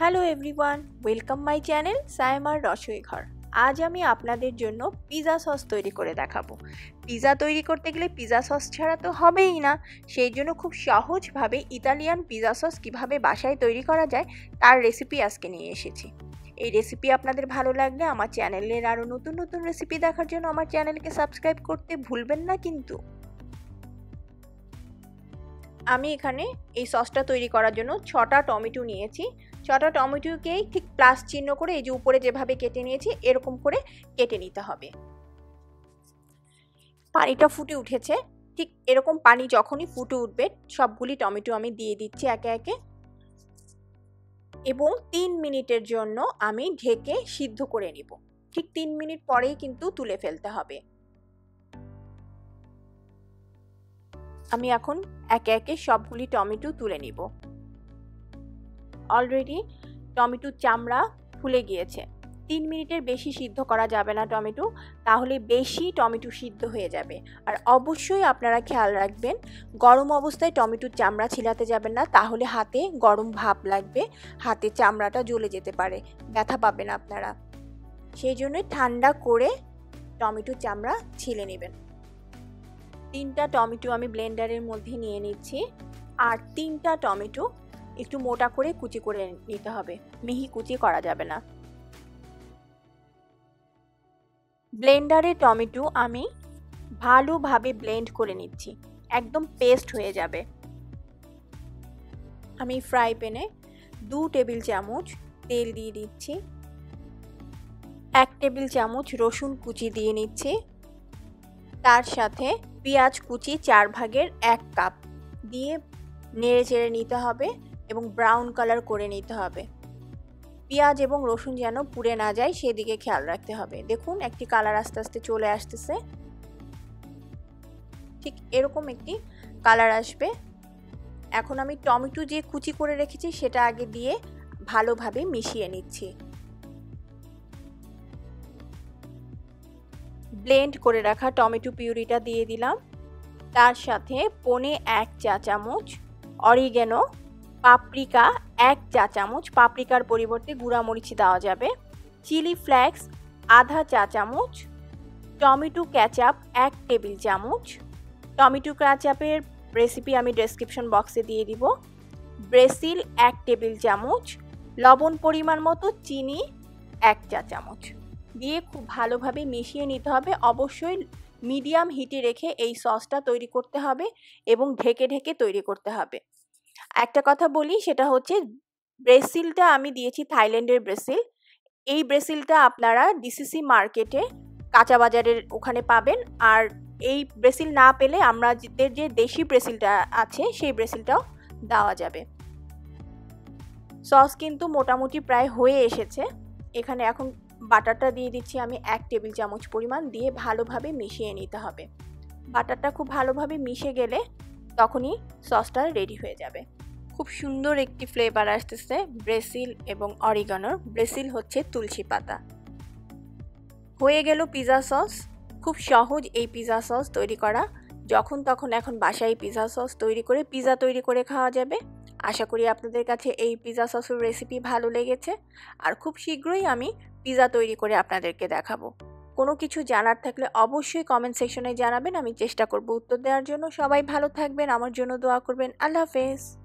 Hello everyone, welcome my channel সায়মার রসোই ঘর। আজ আমি আপনাদের জন্য পিৎজা সস তৈরি করে দেখাবো। পিৎজা তৈরি করতে গেলে পিৎজা সস ছাড়া তো হবেই না, সেই জন্য খুব সহজভাবে ইতালিয়ান পিৎজা সস কীভাবে বাসায় তৈরি করা যায় তার রেসিপি আজকে নিয়ে এসেছি। এই রেসিপি আপনাদের ভালো লাগলে আমার চ্যানেলের আরও নতুন নতুন রেসিপি দেখার জন্য আমার চ্যানেলকে সাবস্ক্রাইব করতে ভুলবেন না কিন্তু। আমি এখানে এই সসটা তৈরি করার জন্য 6টা টমেটো নিয়েছি। 6টা টমেটোকেই ঠিক প্লাস চিহ্ন করে এই যে উপরে যেভাবে কেটে নিয়েছি এরকম করে কেটে নিতে হবে। পানিটা ফুটে উঠেছে, ঠিক এরকম পানি যখনই ফুটে উঠবে সবগুলি টমেটো আমি দিয়ে দিচ্ছি একে একে এবং 3 মিনিটের জন্য আমি ঢেকে সিদ্ধ করে নিব। ঠিক 3 মিনিট পরেই কিন্তু তুলে ফেলতে হবে। আমি এখন একে একে সবগুলি টমেটো তুলে নিব। অলরেডি টমেটোর চামড়া ফুলে গিয়েছে। 3 মিনিটের বেশি সিদ্ধ করা যাবে না টমেটো, তাহলে বেশি টমেটো সিদ্ধ হয়ে যাবে। আর অবশ্যই আপনারা খেয়াল রাখবেন গরম অবস্থায় টমেটোর চামড়া ছিলাতে যাবেন না, তাহলে হাতে গরম ভাব লাগবে, হাতে চামড়াটা জ্বলে যেতে পারে, ব্যথা পাবেন আপনারা। সেই জন্যই ঠান্ডা করে টমেটোর চামড়া ছিলে নেবেন। 3টা টমেটো আমি ব্লেন্ডারের মধ্যে নিয়ে নিচ্ছি। আর 3টা টমেটো একটু মোটা করে কুচি করে নিতে হবে, মিহি কুচি করা যাবে না। ব্লেন্ডারে টমেটো আমি ভালোভাবে ব্লেন্ড করে নিচ্ছি, একদম পেস্ট হয়ে যাবে। আমি ফ্রাই প্যানে 2 টেবিল চামচ তেল দিয়ে দিচ্ছি, 1 টেবিল চামচ রসুন কুচি দিয়ে নিচ্ছি, তার সাথে পেঁয়াজ কুচি 4 ভাগের 1 কাপ দিয়ে নেড়ে চেড়ে নিতে হবে এবং ব্রাউন কালার করে নিতে হবে। পেঁয়াজ এবং রসুন যেন পুড়ে না যায় সেদিকে খেয়াল রাখতে হবে। দেখুন একটি কালার আস্তে আস্তে চলে আসতেছে, ঠিক এরকম একটি কালার আসবে। এখন আমি টমেটো যে কুচি করে রেখেছি সেটা আগে দিয়ে ভালোভাবে মিশিয়ে নিচ্ছি। ব্লেন্ড করে রাখা টমেটো পিউরিটা দিয়ে দিলাম, তার সাথে 1.25 চা চামচ অরিগ্যানো, পাপরিকা 1 চা চামচ, পাপরিকার পরিবর্তে গুঁড়া মরিচ দেওয়া যাবে, চিলি ফ্লেক্স আধা চা চামচ, টমেটো কেচাপ 1 টেবিল চামচ, টমেটো কেচাপের রেসিপি আমি ডেসক্রিপশন বক্সে দিয়ে দিব, ব্রেসিল 1 টেবিল চামচ, লবণ পরিমাণ মতো, চিনি 1 চা চামচ দিয়ে খুব ভালোভাবে মিশিয়ে নিতে হবে। অবশ্যই মিডিয়াম হিটে রেখে এই সসটা তৈরি করতে হবে এবং ঢেকে ঢেকে তৈরি করতে হবে। একটা কথা বলি, সেটা হচ্ছে ব্রেসিলটা আমি দিয়েছি থাইল্যান্ডের ব্রেসিল। এই ব্রেসিলটা আপনারা ডিসিসি মার্কেটে কাঁচা বাজারের ওখানে পাবেন। আর এই ব্রেসিল না পেলে আমাদের যে দেশি ব্রেসিলটা আছে সেই ব্রেসিলটাও দেওয়া যাবে। সস কিন্তু মোটামুটি প্রায় হয়ে এসেছে। এখানে এখন বাটারটা দিয়ে দিচ্ছি আমি 1 টেবিল চামচ পরিমাণ, দিয়ে ভালোভাবে মিশিয়ে নিতে হবে। বাটারটা খুব ভালোভাবে মিশে গেলে তখনই সসটা রেডি হয়ে যাবে। খুব সুন্দর একটি ফ্লেভার আসতেছে ব্রেসিল এবং অরিগানোর। ব্রেসিল হচ্ছে তুলসী পাতা। হয়ে গেল পিৎজা সস। খুব সহজ এই পিৎজা সস তৈরি করা, যখন তখন এখন বাসায় পিৎজা সস তৈরি করে পিৎজা তৈরি করে খাওয়া যাবে। আশা করি আপনাদের কাছে এই পিৎজা সসের রেসিপি ভালো লেগেছে। আর খুব শীঘ্রই আমি পিৎজা তৈরি করে আপনাদেরকে দেখাবো। কোনো কিছু জানার থাকলে অবশ্যই কমেন্ট সেকশনে জানাবেন, আমি চেষ্টা করব উত্তর দেওয়ার জন্য। সবাই ভালো থাকবেন, আমার জন্য দোয়া করবেন। আল্লাহ হাফেজ।